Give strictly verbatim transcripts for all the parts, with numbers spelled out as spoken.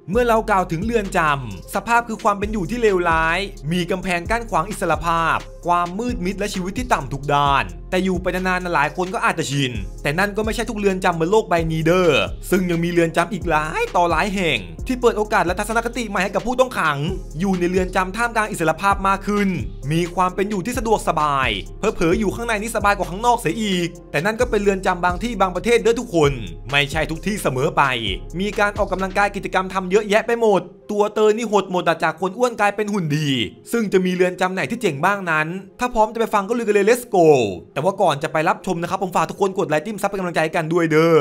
เมื่อเรากล่าวถึงเรือนจำสภาพคือความเป็นอยู่ที่เลวร้ายมีกำแพงกั้นขวางอิสรภาพความมืดมิดและชีวิตที่ต่ำทุกด้านแต่อยู่ไปนานๆหลายคนก็อาจจะชินแต่นั่นก็ไม่ใช่ทุกเรือนจำบนโลกใบนี้เด้อซึ่งยังมีเรือนจำอีกหลายต่อหลายแห่งที่เปิดโอกาสและทัศนคติใหม่ให้กับผู้ต้องขังอยู่ในเรือนจำท่ามกลางอิสรภาพมากขึ้นมีความเป็นอยู่ที่สะดวกสบายเผลอๆอยู่ข้างในนี่สบายกว่าข้างนอกเสียอีกแต่นั่นก็เป็นเรือนจำบางที่บางประเทศเด้อทุกคนไม่ใช่ทุกที่เสมอไปมีการออกกำลังกายกิจกรรมทำเยอะแยะไปหมดตัวเตยนี่หดหมดจากคนอ้วนกลายเป็นหุ่นดีซึ่งจะมีเรือนจำไหนที่เจ๋งบ้างนั้นถ้าพร้อมจะไปฟังก็ลุยกันเลย let's go แต่ว่าก่อนจะไปรับชมนะครับผมฝากทุกคนกดไลค์จิ้มซับเป็นกำลังใจกันด้วยเด้อ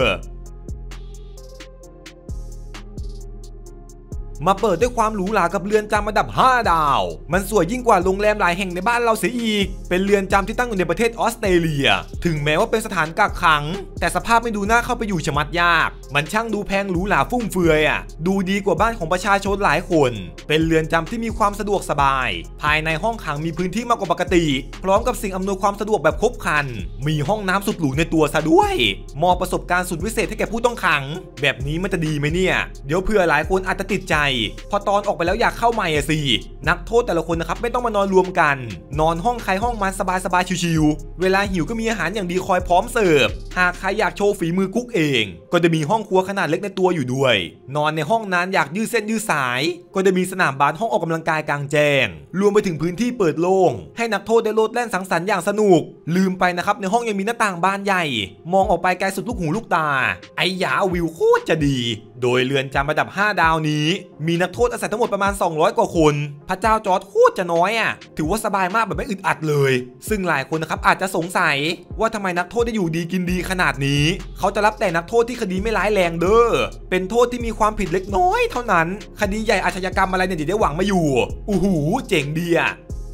มาเปิดด้วยความหรูหรากับเรือนจำระดับห้าดาวมันสวยยิ่งกว่าโรงแรมหลายแห่งในบ้านเราเสียอีกเป็นเรือนจำที่ตั้งอยู่ในประเทศออสเตรเลียถึงแม้ว่าเป็นสถานกักขังแต่สภาพไม่ดูน่าเข้าไปอยู่ชะมัดยากมันช่างดูแพงหรูหราฟุ่มเฟือยอ่ะดูดีกว่าบ้านของประชาชนหลายคนเป็นเรือนจำที่มีความสะดวกสบายภายในห้องขังมีพื้นที่มากกว่าปกติพร้อมกับสิ่งอำนวยความสะดวกแบบครบครันมีห้องน้ำสุดหรูในตัวซะด้วยมอบประสบการณ์สุดวิเศษให้แก่ผู้ต้องขังแบบนี้มันจะดีไหมเนี่ยเดี๋ยวเผื่อหลายคนอาจจะติดใจพอตอนออกไปแล้วอยากเข้าใหม่อะสินักโทษแต่ละคนนะครับไม่ต้องมานอนรวมกันนอนห้องใครห้องมันสบายๆชิวๆเวลาหิวก็มีอาหารอย่างดีคอยพร้อมเสิร์ฟหากใครอยากโชว์ฝีมือกุ๊กเองก็จะมีห้องครัวขนาดเล็กในตัวอยู่ด้วยนอนในห้องนั้นอยากยืดเส้นยืดสายก็จะมีสนามบาสห้องออกกำลังกายกลางแจ้งรวมไปถึงพื้นที่เปิดโล่งให้นักโทษได้โลดแล่นสังสรรค์อย่างสนุกลืมไปนะครับในห้องยังมีหน้าต่างบานใหญ่มองออกไปไกลสุดลูกหูลูกตาไอ้ยาวิวโคตรจะดีโดยเรือนจำระดับห้าดาวนี้มีนักโทษอาศัยทั้งหมดประมาณสองร้อยกว่าคนพระเจ้าจอร์จโคตรจะน้อยอ่ะถือว่าสบายมากแบบไม่อึดอัดเลยซึ่งหลายคนนะครับอาจจะสงสัยว่าทำไมนักโทษได้อยู่ดีกินดีขนาดนี้เขาจะรับแต่นักโทษที่คดีไม่ร้ายแรงเด้อเป็นโทษที่มีความผิดเล็กน้อยเท่านั้นคดีใหญ่อาชญากรรมอะไรเนี่ยเดี๋ยวได้หวังมาอยู่อู้หูเจ๋งดีอ่ะ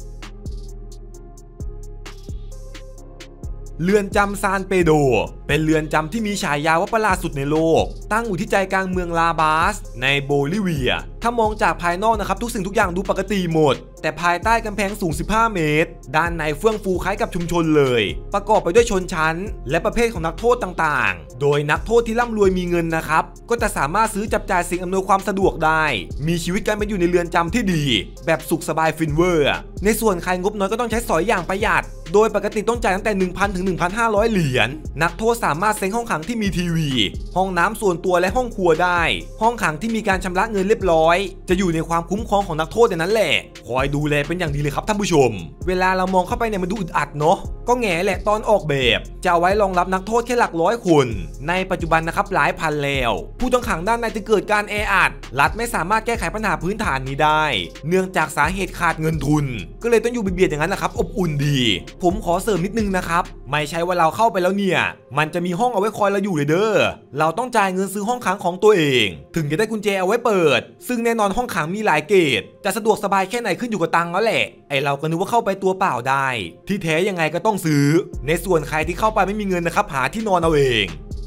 เรือนจำซานเปโดเป็นเรือนจำที่มีฉายาว่าประหลาดสุดในโลกตั้งอยู่ที่ใจกลางเมืองลาบาสในโบลิเวียถ้ามองจากภายนอกนะครับทุกสิ่งทุกอย่างดูปกติหมดแต่ภายใต้กำแพงสูงสิบห้าเมตรด้านในเฟื่องฟูคล้ายกับชุมชนเลยประกอบไปด้วยชนชั้นและประเภทของนักโทษต่างๆโดยนักโทษที่ร่ำรวยมีเงินนะครับก็จะสามารถซื้อจับจ่ายสิ่งอำนวยความสะดวกได้มีชีวิตการเป็นอยู่ในเรือนจำที่ดีแบบสุขสบายฟินเวอร์ในส่วนใครงบน้อยก็ต้องใช้สอยอย่างประหยัดโดยปกติต้องจ่ายตั้งแต่ หนึ่งพัน ถึง หนึ่งพันห้าร้อย เหรียญนักโทษสามารถเซ้งห้องขังที่มีทีวีห้องน้ำส่วนตัวและห้องครัวได้ห้องขังที่มีการชำระเงินเรียบร้อยจะอยู่ในความคุ้มครองของนักโทษในนั้นแหละคอยดูแลเป็นอย่างดีเลยครับท่านผู้ชมเวลาเรามองเข้าไปเนี่ยมันดูอึดอัดเนาะก็แง่แหละตอนออกแบบจะเอาไว้รองรับนักโทษแค่หลักร้อยคนในปัจจุบันนะครับหลายพันแล้วผู้ต้องขังด้านในจะเกิดการแออัดรัฐไม่สามารถแก้ไขปัญหาพื้นฐานนี้ได้เนื่องจากสาเหตุขาดเงินทุนก็เลยต้องอยู่เบียดๆอย่างนั้นแหละครับอบอุ่นดีผมขอเสริมนิดนึงนะครับไม่ใช่ว่าเราเข้าไปแล้วเนี่ยมันจะมีห้องเอาไว้คอยเราอยู่เลยเด้อเราต้องจ่ายเงินซื้อห้องขังของตัวเองถึงจะได้กุญแจเอาไว้เปิดซึ่งแน่นอนห้องขังมีหลายเกรดจะสะดวกสบายแค่ไหนขึ้นอยู่กับตังค์แล้วแหละไอเราก็นึกว่าเข้าไปตัวเปล่าได้ที่แท้ยังไงก็ต้องซื้อในส่วนใครที่เข้าไปไม่มีเงินนะครับหาที่นอนเอาเอง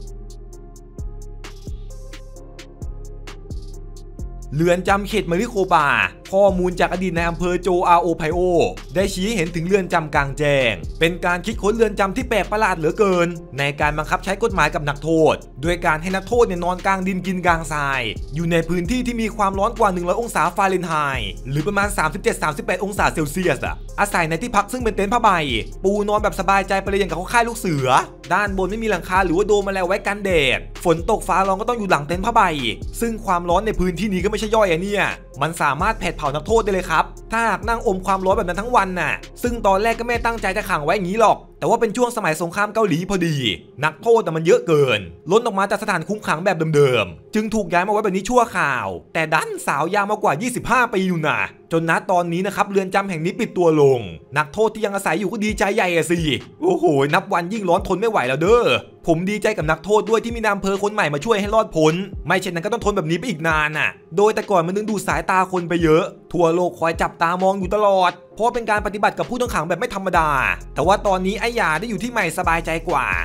เรือนจำเขตมาริโคปาข้อมูลจากอดีตในอำเภอโจอาโอไพโอได้ชี้เห็นถึงเรือนจำกลางแจ้งเป็นการคิดค้นเรือนจำที่แปลกประหลาดเหลือเกินในการบังคับใช้กฎหมายกับนักโทษด้วยการให้นักโทษเนี่ยนอนกลางดินกินกลางทรายอยู่ในพื้นที่ที่มีความร้อนกว่าหนึ่งร้อยองศาฟาเรนไฮต์หรือประมาณ สามสิบเจ็ด สามสิบแปด องศาเซลเซียสอะอาศัยในที่พักซึ่งเป็นเต็นท์ผ้าใบปูนอนแบบสบายใจไปเลยอย่างกับเขาค่ายลูกเสือด้านบนไม่มีหลังคาหรือว่าโดมอะไรไว้กันแดดฝนตกฟ้าร้องก็ต้องอยู่หลังเต็นท์ผ้าใบซึ่งความร้อนในพื้นที่นี้ก็ไม่ใช่ย่อยอะเนี่ยมันสามารถแผดเผานักโทษได้เลยครับถ้าหากนั่งอมความร้อนแบบนั้นทั้งวันน่ะซึ่งตอนแรกก็ไม่ตั้งใจจะขังไว้อย่างนี้หรอกแต่ว่าเป็นช่วงสมัยสงครามเกาหลีพอดีนักโทษแต่มันเยอะเกินล้นออกมาจากสถานคุมขังแบบเดิมๆจึงถูกย้ายมาไว้แบบนี้ชั่วคราวแต่ดันสาวยาวมากกว่ายี่สิบห้าปีอยู่นะจนณตอนนี้นะครับเรือนจำแห่งนี้ปิดตัวลงนักโทษที่ยังอาศัยอยู่ก็ดีใจใหญ่อะสิโอ้โหนับวันยิ่งร้อนทนไม่ไหวแล้วเด้อผมดีใจกับนักโทษด้วยที่มีนายอำเภอคนใหม่มาช่วยให้รอดพ้นไม่เช่นนั้นก็ต้องทนแบบนี้ไปอีกนานน่ะโดยแต่ก่อนมันดึงดูดสายตาคนไปเยอะทั่วโลกคอยจับตามองอยู่ตลอดเพราะเป็นการปฏิบัติกับผู้ต้องขังแบบไม่ธรรมดาแต่ว่าตอนนี้ไอ้หยาได้อยู่ที่ใหม่สบายใจกว่า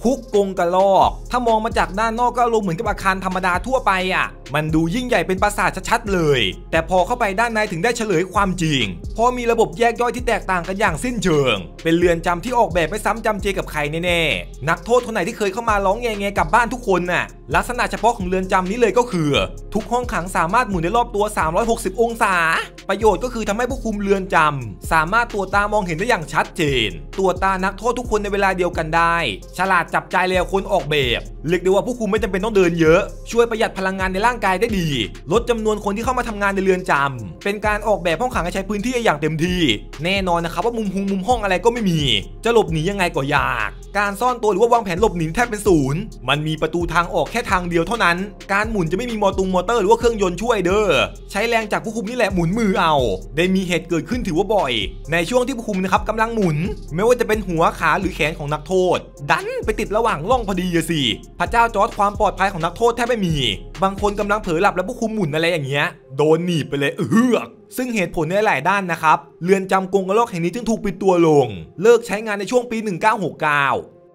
คุกกงกระลอกถ้ามองมาจากด้านนอกก็อารมณ์เหมือนกับอาคารธรรมดาทั่วไปอ่ะมันดูยิ่งใหญ่เป็นปราสาทชัดๆเลยแต่พอเข้าไปด้านในถึงได้เฉลยความจริงเพราะมีระบบแยกย่อยที่แตกต่างกันอย่างสิ้นเชิงเป็นเรือนจำที่ออกแบบไม่ซ้ำจำเจกับใครแน่ๆนักโทษคนไหนที่เคยเข้ามาร้องแงๆกลับบ้านทุกคนน่ะลักษณะเฉพาะของเรือนจำนี้เลยก็คือทุกห้องขังสามารถหมุนได้รอบตัวสามร้อยหกสิบองศาประโยชน์ก็คือทำให้ผู้คุมเรือนจำสามารถตรวจตามองเห็นได้อย่างชัดเจนตรวจตานักโทษทุกคนในเวลาเดียวกันได้ฉลาดจับใจแล้วคนออกแบบเรียกได้ว่าผู้คุมไม่จำเป็นต้องเดินเยอะช่วยประหยัดพลังงานในร่างกายได้ดีลดจำนวนคนที่เข้ามาทำงานในเรือนจำเป็นการออกแบบห้องขังให้ใช้พื้นที่อย่างเต็มที่แน่นอนนะครับว่ามุมหุงมุมห้องอะไรก็ไม่มีจะหลบหนียังไงก็ยากการซ่อนตัวหรือว่าวางแผนหลบหนีแทบเป็นศูนย์มันมีประตูทางออกแค่ทางเดียวเท่านั้นการหมุนจะไม่มีมอตุงมอเตอร์หรือว่าเครื่องยนต์ช่วยเด้อใช้แรงจากผู้คุมนี่แหละหมุนมือเอาได้มีเหตุเกิดขึ้นถือว่าบ่อยในช่วงที่ผู้คุมนะครับกำลังหมุนไม่ว่าจะเป็นหัวขาหรือแขนของนักโทษดันไปติดระหว่างร่องพอดีสิพระเจ้าจอร์จความปลอดภัยของนักโทษแทบไม่มีบางคนกำลังเผลอหลับแล้วผู้คุมหมุนอะไรอย่างเงี้ยโดนหนีบไปเลยเอือกซึ่งเหตุผลในหลายด้านนะครับเรือนจำกงกระลอกแห่งนี้จึงถูกปิดตัวลงเลิกใช้งานในช่วงปีหนึ่งเก้าหกเก้า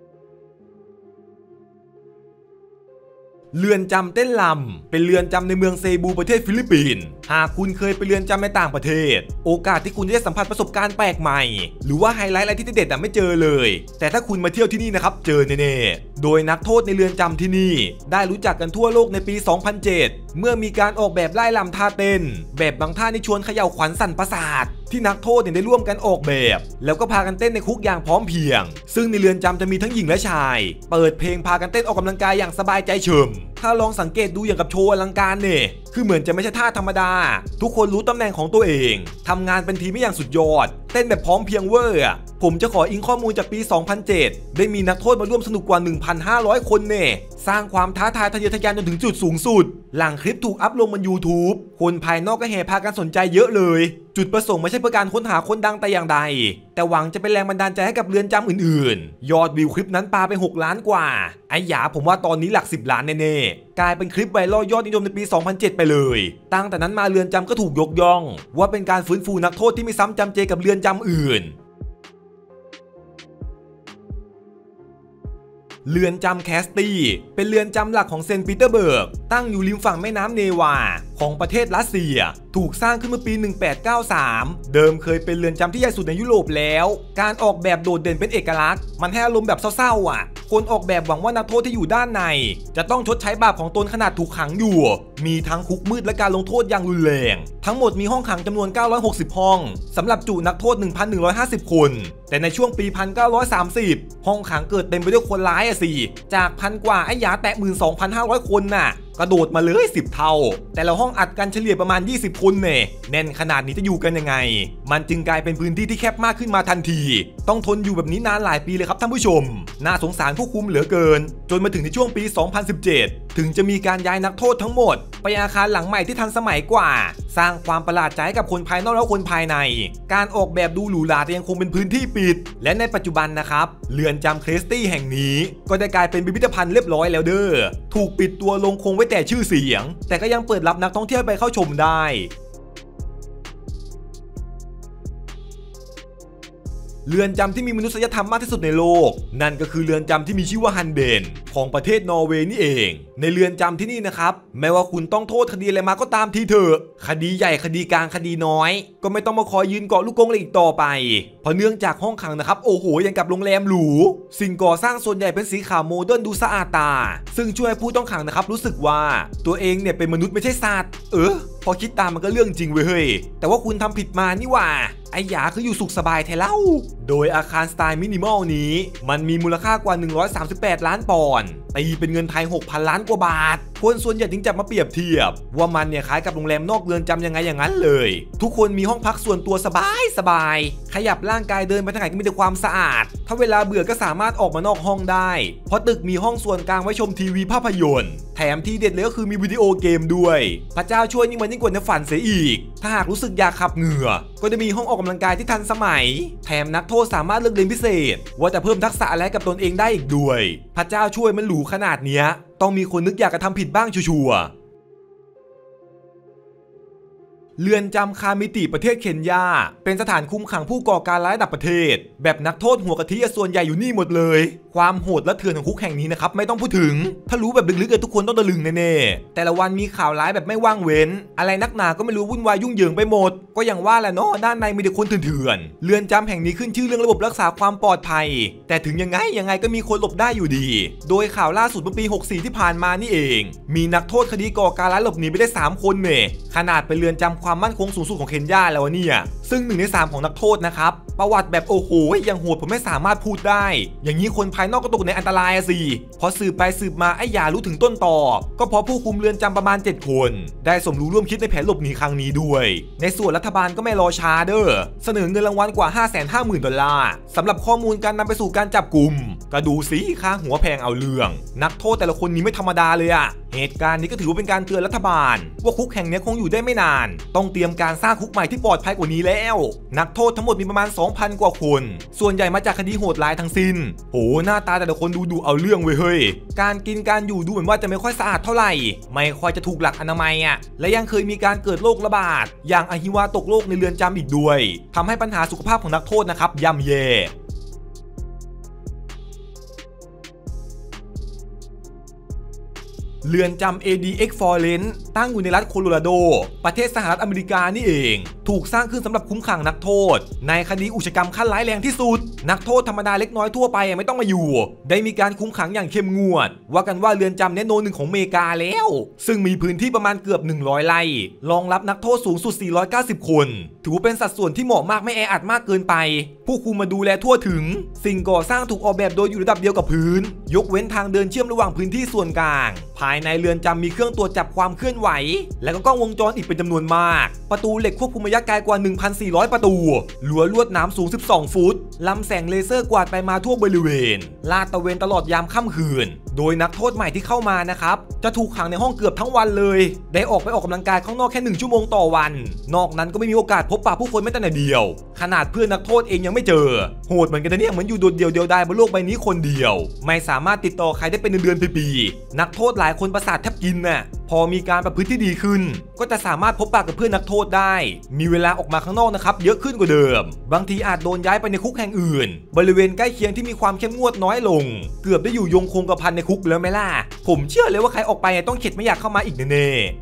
เรือนจำเต้นลำเป็นเรือนจำในเมืองเซบูประเทศฟิลิปปินส์หากคุณเคยไปเรือนจำในต่างประเทศโอกาสที่คุณจะได้สัมผัสประสบการณ์แปลกใหม่หรือว่าไฮไลท์อะไรที่เด็ดๆไม่เจอเลยแต่ถ้าคุณมาเที่ยวที่นี่นะครับเจอแน่ๆโดยนักโทษในเรือนจำที่นี่ได้รู้จักกันทั่วโลกในปีสองพันเจ็ดเมื่อมีการออกแบบไล่ลำท่าเต้นแบบบางท่าที่ชวนเขย่าขวัญสั่นประสาทที่นักโทษได้ร่วมกันออกแบบแล้วก็พากันเต้นในคุกอย่างพร้อมเพรียงซึ่งในเรือนจำจะมีทั้งหญิงและชายเปิดเพลงพากันเต้นออกกำลังกายอย่างสบายใจเฉิมถ้าลองสังเกตดูอย่างกับโชว์อลังการเนี่ยคือเหมือนจะไม่ใช่ท่าธรรมดาทุกคนรู้ตำแหน่งของตัวเองทำงานเป็นทีมไม่อย่างสุดยอดเต้นแบบพร้อมเพียงเวอร์ผมจะขออิงข้อมูลจากปีสองพันเจ็ดได้มีนักโทษมาร่วมสนุกกว่า หนึ่งพันห้าร้อย คนเนี่ยสร้างความท้าทายทะเยอทะยานจนถึงจุดสูงสุดหลังคลิปถูกอัพลงบน ยูทูบ คนภายนอกก็แห่พากันสนใจเยอะเลยจุดประสงค์ไม่ใช่เพื่อการค้นหาคนดังแต่อย่างใดแต่หวังจะเป็นแรงบันดาลใจให้กับเรือนจำอื่นๆยอดวิวคลิปนั้นปาไปหกล้านกว่าไอ้หยาผมว่าตอนนี้หลักสิบล้านแน่ๆกลายเป็นคลิปไวรัลยอดนิยมในปีสองพันเจ็ดไปเลยตั้งแต่นั้นมาเรือนจำก็ถูกยกย่องว่าเป็นการฟื้นฟูนักโทษที่ไม่ซ้ำจำเจกับเรือนจำอื่นเรือนจำแคสตี้เป็นเรือนจำหลักของเซนต์ปีเตอร์เบิร์กตั้งอยู่ริมฝั่งแม่น้ำเนวาของประเทศรัสเซียถูกสร้างขึ้นเมื่อปีหนึ่งพันแปดร้อยเก้าสิบสามเดิมเคยเป็นเรือนจำที่ใหญ่สุดในยุโรปแล้วการออกแบบโดดเด่นเป็นเอกลักษณ์มันให้อารมณ์แบบเศร้าๆอ่ะคนออกแบบหวังว่านักโทษที่อยู่ด้านในจะต้องชดใช้บาปของตนขนาดถูกขังอยู่มีทั้งคุกมืดและการลงโทษอย่างรุนแรงทั้งหมดมีห้องขังจำนวนเก้าร้อยหกสิบห้องสำหรับจุนักโทษ หนึ่งพันหนึ่งร้อยห้าสิบ คนแต่ในช่วงปีหนึ่งพันเก้าร้อยสามสิบห้องขังเกิดเต็มไปด้วยคนร้ายอะสิจากพันกว่าไอ้หยาแตะ หนึ่งหมื่นสองพันห้าร้อย คนน่ะกระโดดมาเลยสิบเท่าแต่ละห้องอัดกันเฉลี่ยประมาณยี่สิบคนเนี่ยแน่นขนาดนี้จะอยู่กันยังไงมันจึงกลายเป็นพื้นที่ที่แคบมากขึ้นมาทันทีต้องทนอยู่แบบนี้นานหลายปีเลยครับท่านผู้ชมน่าสงสารผู้คุมเหลือเกินจนมาถึงในช่วงปีสองพันสิบเจ็ดถึงจะมีการย้ายนักโทษทั้งหมดไปอาคารหลังใหม่ที่ทันสมัยกว่าสร้างความประหลาดใจให้กับคนภายนอกและคนภายในการออกแบบดูหรูหราแต่ยังคงเป็นพื้นที่ปิดและในปัจจุบันนะครับเรือนจำเครสตี้แห่งนี้ก็ได้กลายเป็นพิพิธภัณฑ์เรียบร้อยแล้วเด้อถูกปิดตัวลงคงไว้แต่ชื่อเสียงแต่ก็ยังเปิดรับนักท่องเที่ยวไปเข้าชมได้เรือนจำที่มีมนุษยธรรมมากที่สุดในโลกนั่นก็คือเรือนจำที่มีชื่อว่าฮันเดนของประเทศนอร์เวย์นี่เองในเรือนจำที่นี่นะครับแม้ว่าคุณต้องโทษคดีอะไรมาก็ตามทีเถอะคดีใหญ่คดีกลางคดีน้อยก็ไม่ต้องมาคอยยืนเกาะลูกกรงเลยอีกต่อไปเพราะเนื่องจากห้องขังนะครับโอ้โหยังกับโรงแรมหรูสิ่งก่อสร้างส่วนใหญ่เป็นสีขาวโมเดิร์นดูสะอาดตาซึ่งช่วยผู้ต้องขังนะครับรู้สึกว่าตัวเองเนี่ยเป็นมนุษย์ไม่ใช่สัตว์เออพอคิดตามมันก็เรื่องจริงเว้ยเฮ้ยแต่ว่าคุณทำผิดมานี่ว่าไอ้หยาคืออยู่สุขสบายแท้เล่าโดยอาคารสไตล์มินิมอลนี้มันมีมูลค่ากว่าหนึ่งร้อยสามสิบแปดล้านปอนด์ตีเป็นเงินไทย หกพันล้านกว่าบาทคนส่วนใหญ่จึงจับมาเปรียบเทียบว่ามันเนี่ยคล้ายกับโรงแรมนอกเรือนจำยังไงอย่างนั้นเลยทุกคนมีห้องพักส่วนตัวสบายสบายขยับร่างกายเดินไปทางไหนก็มีแต่ความสะอาดถ้าเวลาเบื่อก็สามารถออกมานอกห้องได้เพราะตึกมีห้องส่วนกลางไว้ชมทีวีภาพยนตร์แถมที่เด็ดเลยก็คือมีวิดีโอเกมด้วยพระเจ้าช่วยยิ่งมันยิ่งกว่าในฝันเสียอีกถ้าหากรู้สึกอยากขับเหงื่อก็จะมีห้องออกกำลังกายที่ทันสมัยแถมนักโทษสามารถเลือกเรียนพิเศษว่าจะเพิ่มทักษะอะไรกับตนเองได้อีกด้วยพระเจ้าช่วยมันหรูขนาดเนี้ยต้องมีคนนึกอยากจะทำผิดบ้างชัวร์เรือนจำคามิติประเทศเคนยาเป็นสถานคุมขังผู้ก่อการร้ายระดับประเทศแบบนักโทษหัวกะทิส่วนใหญ่อยู่นี่หมดเลยความโหดและเถื่อนของคุกแห่งนี้นะครับไม่ต้องพูดถึงถ้ารู้แบบลึกๆทุกคนต้องตะลึงแน่ๆแต่ละวันมีข่าวร้ายแบบไม่ว่างเว้นอะไรนักหนาก็ไม่รู้วุ่นวายยุ่งเหยิงไปหมดก็อย่างว่าแหละเนาะด้านในมีแต่คนเถื่อนๆเรือนจำแห่งนี้ขึ้นชื่อเรื่องระบบรักษาความปลอดภัยแต่ถึงยังไงยังไงก็มีคนหลบได้อยู่ดีโดยข่าวล่าสุดเมื่อปีหกสี่ที่ผ่านมานี่เองมีนักโทษคดีก่อการร้ายหลบหนีไปได้สามคนเนี่ยขนาดเป็นเรือนจำความมั่นคงสูงสุดของเคนยาแล้วเนี่ยซึ่งหนึ่งในสามของนักโทษนะครับประวัติแบบโอ้โหยังโหดผมไม่สามารถพูดได้อย่างนี้คนภายนอกก็ตกในอันตรายสิพอสืบไปสืบมาไอ้ยารู้ถึงต้นตอก็เพราะผู้คุมเรือนจำประมาณเจ็ดคนได้สมรู้ร่วมคิดในแผนหลบหนีครั้งนี้ด้วยในส่วนรัฐบาลก็ไม่รอช้าเด้อเสนอเงินรางวัลกว่า ห้าแสนห้าหมื่น ดอลลาร์สำหรับข้อมูลการนำไปสู่การจับกลุ่มก็ดูสิค่าหัวแพงเอาเรื่องนักโทษแต่ละคนนี้ไม่ธรรมดาเลยอะเหตุการณ์นี้ก็ถือว่าเป็นการเตือนรัฐบาลว่าคุกแห่งนี้คงอยู่ได้ไม่นานต้องเตรียมการสร้างคุกใหม่ที่ปลอดภัยกว่านี้แล้วนักโทษทั้งหมดมีประมาณ สองพัน กว่าคนส่วนใหญ่มาจากคดีโหดร้ายทั้งสิ้นโหหน้าตาแต่ละคนดูดูเอาเรื่องเว้ยเฮ้ยการกินการอยู่ดูเหมือนว่าจะไม่ค่อยสะอาดเท่าไหร่ไม่ค่อยจะถูกหลักอนามัยอ่ะและยังเคยมีการเกิดโรคระบาดอย่างอหิวาตกโรคในเรือนจำอีกด้วยทำให้ปัญหาสุขภาพของนักโทษนะครับย่ำแย่เรือนจำ เอ ดี เอ็กซ์ Forest ตั้งอยู่ในรัฐโคโลราโดประเทศสหรัฐอเมริกานี่เองถูกสร้างขึ้นสำหรับคุ้มขังนักโทษในคดีอุกชะกรรมขั้นร้ายแรงที่สุดนักโทษธรรมดาเล็กน้อยทั่วไปไม่ต้องมาอยู่ได้มีการคุ้มขังอย่างเข้มงวดว่ากันว่าเรือนจำเนโนหนึ่งของอเมริกาแล้วซึ่งมีพื้นที่ประมาณเกือบหนึ่งร้อยไร่รองรับนักโทษสูงสุดสี่ร้อยเก้าสิบคนถือเป็นสัดส่วนที่เหมาะมากไม่แออัดมากเกินไปผู้คุมมาดูแลทั่วถึงสิ่งก่อสร้างถูกออกแบบโดยอยู่ระดับเดียวกับพื้นยกเว้นทางเดินเชื่อมระหว่างพื้นที่ส่วนกลางภายในเรือนจำมีเครื่องตรวจจับความเคลื่อนไหวและก็กล้องวงจรอีกเป็นจำนวนมากประตูเหล็กควบคุมระยะไกลกว่า หนึ่งพันสี่ร้อย ประตูรั้วลวดหนามสูงสิบสองฟุตลำแสงเลเซอร์กวาดไปมาทั่วบริเวณลาดตระเวนตลอดยามค่ำคืนโดยนักโทษใหม่ที่เข้ามานะครับจะถูกขังในห้องเกือบทั้งวันเลยได้ออกไปออกกำลังกายข้างนอกแค่หนึ่งชั่วโมงต่อวันนอกนั้นก็ไม่มีโอกาสพบปะผู้คนแม้แต่นิดเดียวขนาดเพื่อนนักโทษเองยังไม่เจอโหดเหมือนกันนะเนี่ยเหมือนอยู่โดดเดี่ยวเดียวดายบนโลกใบนี้คนเดียวไม่สามารถติดต่อใครได้เป็นเดือนๆปีๆนักโทษหลายคนประสาทแทบกินน่ะพอมีการประพฤติที่ดีขึ้นก็จะสามารถพบปะกับเพื่อนนักโทษได้มีเวลาออกมาข้างนอกนะครับเยอะขึ้นกว่าเดิมบางทีอาจโดนย้ายไปในคุกแห่งอื่นบริเวณใกล้เคียงที่มีความเข้มงวดน้อยลงเกือบได้อยู่ยงคงกระพันในคุกแล้วไหมล่ะผมเชื่อเลยว่าใครออกไปต้องเข็ดไม่อยากเข้ามาอีกแน่ๆ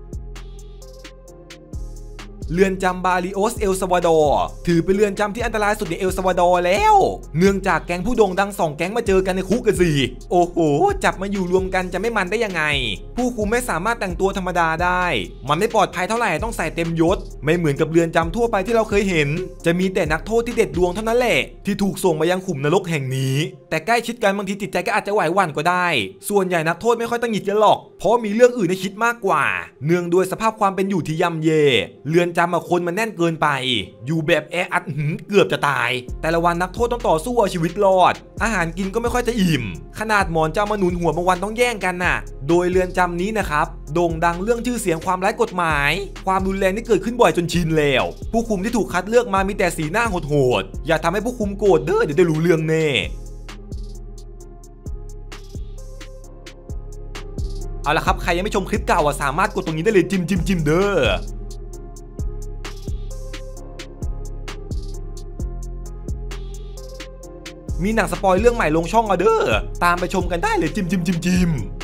เรือนจำบาริโอสเอลซาวาดอร์ถือเป็นเรือนจำที่อันตรายสุดในเอลซาวาดอร์แล้วเนื่องจากแก๊งผู้โด่งดังสองแก๊งมาเจอกันในคุกกันสิโอ้โหจับมาอยู่รวมกันจะไม่มันได้ยังไงผู้คุมไม่สามารถแต่งตัวธรรมดาได้มันไม่ปลอดภัยเท่าไหร่ต้องใส่เต็มยศไม่เหมือนกับเรือนจำทั่วไปที่เราเคยเห็นจะมีแต่นักโทษที่เด็ดดวงเท่านั้นแหละที่ถูกส่งมายังขุมนรกแห่งนี้แต่ใกล้ชิดกันบางทีจิตใจก็อาจจะไหวหวั่นก็ได้ส่วนใหญ่นักโทษไม่ค่อยตั้งหงิดกันหรอกเพราะมีเรื่องอื่นให้คิดมากกว่าเนื่องด้วยสภาพความเป็นอยู่ที่ย่ำแย่เรือนจำมาคนมันแน่นเกินไปอยู่แบบแออัดเกือบจะตายแต่ละวันนักโทษต้องต่อสู้เอาชีวิตรอดอาหารกินก็ไม่ค่อยจะอิ่มขนาดหมอนเจ้ามาหนุนหัวบางวันต้องแย่งกันน่ะโดยเรือนจำนี้นะครับโด่งดังเรื่องชื่อเสียงความไร้กฎหมายความรุนแรงที่เกิดขึ้นบ่อยจนชินแล้วผู้คุมที่ถูกคัดเลือกมามีแต่สีหน้าโหดๆอย่าทำให้ผู้คุมโกรธเด้อเดี๋ยวได้รู้เรื่องแน่เอาละครับใครยังไม่ชมคลิปเก่าสามารถกดตรงนี้ได้เลยจิมจิมจิมเด้อมีหนังสปอยเรื่องใหม่ลงช่องอ่ะเด้อตามไปชมกันได้เลยจิมจิมจิมจิม